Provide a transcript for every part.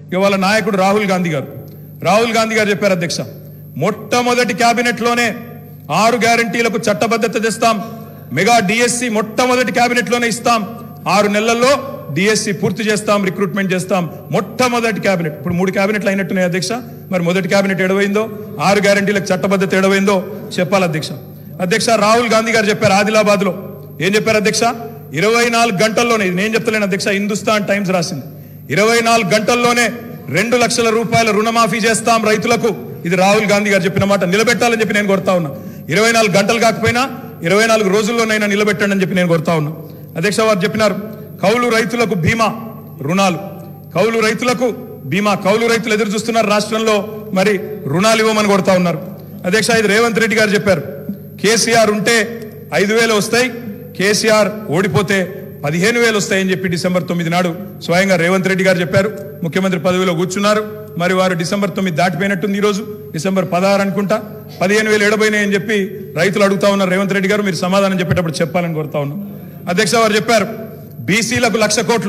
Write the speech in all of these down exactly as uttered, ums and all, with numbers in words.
ఇవాళ నాయకుడు రాహుల్ గాంధీ గారు రాహుల్ గాంధీ గారు చెప్పారు అధ్యక్ష, మొట్టమొదటి కేబినెట్ లోనే ఆరు గ్యారంటీలకు చట్టబద్ధత తెస్తాం, మెగా డిఎస్సి మొట్టమొదటి కేబినెట్ లోనే ఇస్తాం, ఆరు నెలల్లో డిఎస్సి పూర్తి చేస్తాం, రిక్రూట్మెంట్ చేస్తాం. మొట్టమొదటి కేబినెట్. ఇప్పుడు మూడు కేబినెట్లు అయినట్టున్నాయి అధ్యక్ష. మరి మొదటి కేబినెట్ ఎడవైందో, ఆరు గ్యారంటీలకు చట్టబద్ధత ఎడవైందో చెప్పాలి అధ్యక్ష. అధ్యక్ష రాహుల్ గాంధీ గారు చెప్పారు ఆదిలాబాద్ లో, ఏం చెప్పారు అధ్యక్ష, ఇరవై నాలుగు గంటల్లోనే, ఇది నేను చెప్తలేను అధ్యక్ష, హిందుస్థాన్ టైమ్స్ రాసింది, ఇరవై నాలుగు గంటల్లోనే రెండు లక్షల రూపాయల రుణమాఫీ చేస్తాం రైతులకు. ఇది రాహుల్ గాంధీ గారు చెప్పిన మాట నిలబెట్టాలని చెప్పి నేను కోరుతా ఉన్నా. ఇరవై నాలుగు గంటలు కాకపోయినా ఇరవై నాలుగు రోజుల్లోనైనా నిలబెట్టండి అని చెప్పి నేను కోరుతా ఉన్నా. అధ్యక్ష వారు చెప్పినారు కౌలు రైతులకు బీమా రుణాలు, కౌలు రైతులకు బీమా, కౌలు రైతులు ఎదురు చూస్తున్నారు రాష్ట్రంలో, మరి రుణాలు ఇవ్వమని కోరుతా ఉన్నారు. అధ్యక్ష ఇది రేవంత్ రెడ్డి గారు చెప్పారు, కేసీఆర్ ఉంటే ఐదు వేలు వస్తాయి, కేసీఆర్ ఓడిపోతే పదిహేను వేలు వస్తాయని చెప్పి డిసెంబర్ తొమ్మిది నాడు స్వయంగా రేవంత్ రెడ్డి గారు చెప్పారు. ముఖ్యమంత్రి పదవిలో కూర్చున్నారు. మరి వారు డిసెంబర్ తొమ్మిది దాటిపోయినట్టుంది, ఈ రోజు డిసెంబర్ పదహారు అనుకుంటా, పదిహేను వేలు ఎడబోయినాయని చెప్పి రైతులు అడుగుతా ఉన్నారు. రేవంత్ రెడ్డి గారు మీరు సమాధానం చెప్పేటప్పుడు చెప్పాలని కోరుతా ఉన్నాం. అధ్యక్ష వారు చెప్పారు బీసీలకు లక్ష కోట్లు,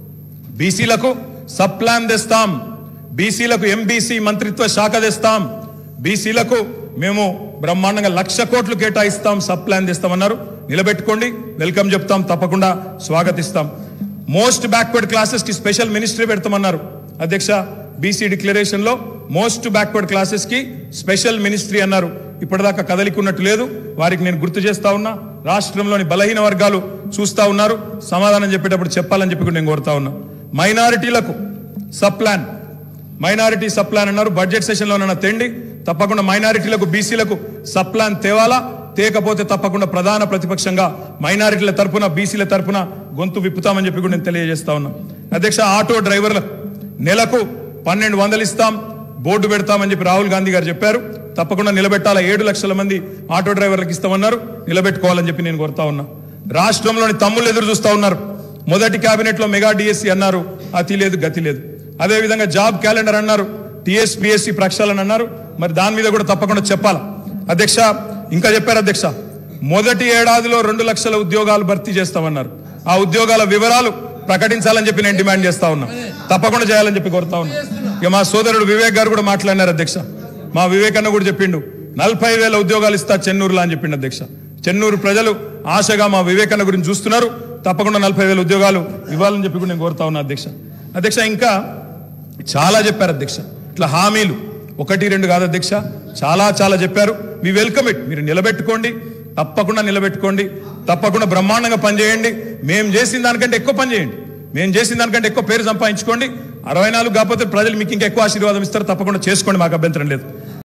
బీసీలకు సబ్ ప్లాన్ తెస్తాం, బీసీలకు ఎంబీసీ మంత్రిత్వ శాఖ తెస్తాం, బీసీలకు మేము బ్రహ్మాండంగా లక్ష కోట్లు కేటాయిస్తాం, సబ్ ప్లాన్ తెస్తామన్నారు. నిలబెట్టుకోండి, వెల్కమ్ చెప్తాం, తప్పకుండా స్వాగతిస్తాం. మోస్ట్ బ్యాక్వర్డ్ క్లాసెస్ కి స్పెషల్ మినిస్ట్రీ పెడతామన్నారు అధ్యక్ష. బీసీ డిక్లరేషన్ లో మోస్ట్ బ్యాక్వర్డ్ క్లాసెస్ కి స్పెషల్ మినిస్ట్రీ అన్నారు. ఇప్పటిదాకా కదలికున్నట్టు లేదు, వారికి నేను గుర్తు చేస్తా ఉన్నా. రాష్ట్రంలోని బలహీన వర్గాలు చూస్తా ఉన్నారు, సమాధానం చెప్పేటప్పుడు చెప్పాలని చెప్పి నేను కోరుతా ఉన్నా. మైనారిటీలకు sub plan, minority sub plan అన్నారు. బడ్జెట్ సెషన్ లోనన్నా తెండి, తప్పకుండా మైనారిటీలకు బీసీలకు సబ్ ప్లాన్ తేవాలా, తేకపోతే తప్పకుండా ప్రధాన ప్రతిపక్షంగా మైనారిటీల తరపున బీసీల తరపున గొంతు విప్పుతామని చెప్పి కూడా నేను తెలియజేస్తా ఉన్నా. అధ్యక్ష ఆటో డ్రైవర్లకు నెలకు పన్నెండు వందలు ఇస్తాం, బోర్డు పెడతామని చెప్పి రాహుల్ గాంధీ గారు చెప్పారు. తప్పకుండా నిలబెట్టాలా, ఏడు లక్షల మంది ఆటో డ్రైవర్లకు ఇస్తామన్నారు, నిలబెట్టుకోవాలని చెప్పి నేను కోరుతా ఉన్నా. రాష్ట్రంలోని తమ్ముళ్ళు ఎదురు చూస్తా ఉన్నారు. మొదటి కేబినెట్ లో మెగా డిఎస్సి అన్నారు, అతి లేదు గతి లేదు. అదేవిధంగా జాబ్ క్యాలెండర్ అన్నారు, టీఎస్పీఎస్సీ ప్రక్షాళన అన్నారు. మరి దాని మీద కూడా తప్పకుండా చెప్పాలా అధ్యక్ష. ఇంకా చెప్పారు అధ్యక్ష, మొదటి ఏడాదిలో రెండు లక్షల ఉద్యోగాలు భర్తీ చేస్తామన్నారు. ఆ ఉద్యోగాల వివరాలు ప్రకటించాలని చెప్పి నేను డిమాండ్ చేస్తా ఉన్నా, తప్పకుండా చేయాలని చెప్పి కోరుతా ఉన్నా. ఇక మా సోదరుడు వివేక్ గారు కూడా మాట్లాడినారు అధ్యక్ష. మా వివేక్ అన్న కూడా చెప్పిండు నలభై వేల ఉద్యోగాలు ఇస్తా చెన్నూరులో అని చెప్పిండు అధ్యక్ష. చెన్నూరు ప్రజలు ఆశగా మా వివేక్ అన్న గురించి చూస్తున్నారు, తప్పకుండా నలభై వేల ఉద్యోగాలు ఇవ్వాలని చెప్పి కూడా నేను కోరుతా ఉన్నా అధ్యక్ష. అధ్యక్ష ఇంకా చాలా చెప్పారు అధ్యక్ష, ఇట్లా హామీలు ఒకటి రెండు కాదు అధ్యక్ష, చాలా చాలా చెప్పారు. We welcome it. మీరు నిలబెట్టుకోండి, తప్పకుండా నిలబెట్టుకోండి, తప్పకుండా బ్రహ్మాండంగా పనిచేయండి. మేము చేసిన దానికంటే ఎక్కువ పని చేయండి, మేము చేసిన దానికంటే ఎక్కువ పేరు సంపాదించుకోండి. అరవై నాలుగు కాకపోతే ప్రజలు మీకు ఇంకా ఎక్కువ ఆశీర్వాదం ఇస్తారు, తప్పకుండా చేసుకోండి, మాకు అభ్యంతరం లేదు.